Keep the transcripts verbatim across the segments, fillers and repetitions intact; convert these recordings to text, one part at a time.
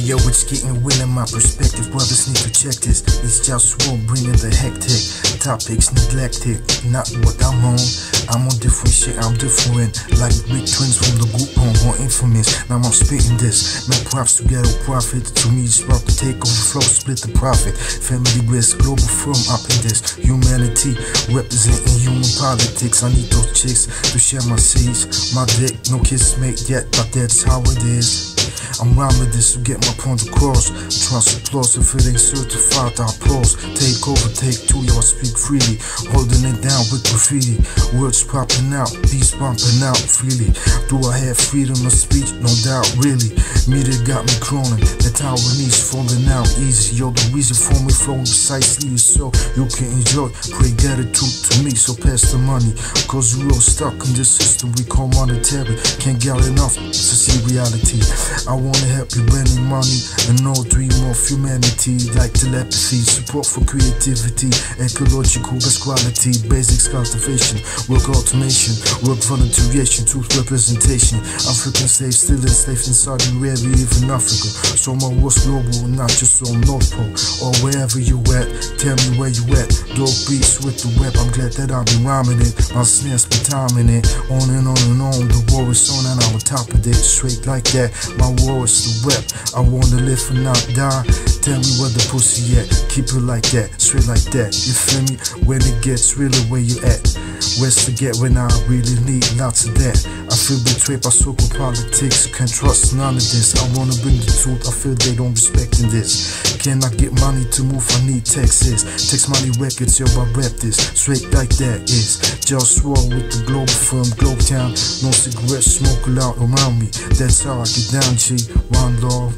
Yo, it's getting real in my perspective. Brothers need to check this. It's JustWar bringing the hectic. Topics neglected, not what I'm on. I'm on different shit, I'm different. Like big twins from the group home, more infamous. Now I'm spitting this. Man, props to ghetto profit. To me, it's about to take over flow, split the profit. Family bliss, Globalfirm up in this. Humanity, representing human politics. I need those chicks to share my seeds. My dick, no kiss made yet, but that's how it is. I'm rhyming this to get my point across. Trust applause if it ain't certified, I applause. Take over, take two, y'all speak freely. Holding it down with graffiti. Words popping out, beats bumping out freely. Do I have freedom of speech? No doubt, really. Media got me crawling, the tower needs falling out easy. Yo, the reason for me flowing precisely is so you can enjoy. Pray gratitude to me, so pass the money. Cause we're all stuck in this system we call monetary. Can't get enough to see reality. I wanna help you bring money and no dream of humanity. Like telepathy, support for creativity, ecological best quality, basics cultivation, work automation, work volunteeration, truth representation. African slaves still enslaved in Saudi Arabia, even Africa. So my work's global, not just on North Pole or wherever you at. Tell me where you at. Dope beats with the web. I'm glad that I'll be rhyming it. My snares be timing it. On and on and on. The war is on and I'm on top of it. Straight like that. My war is the web. I wanna live and not die. Tell me where the pussy at. Keep it like that. Straight like that. You feel me? When it gets really where you at. Where's to get when I really need lots of that. I feel betrayed by so-called politics. Can't trust none of this. I wanna bring the truth. I feel they don't respecting this. Can I get money to move? I need taxes. Text money records, yo, I rap this. Straight like that is JustWar with the Globalfirm, Globe Town. No cigarettes, smoke loud around me. That's how I get down, G. One love.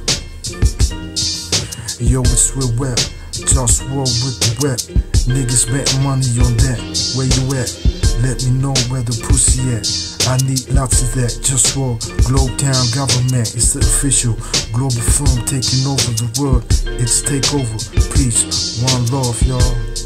Yo, it's real rap. JustWar with the rap. Niggas bet money on that. Where you at? Let me know where the pussy at. I need lots of that. JustWar, Globe Town government. It's the official Globalfirm taking over the world. It's Takeover. Peace. One love, y'all.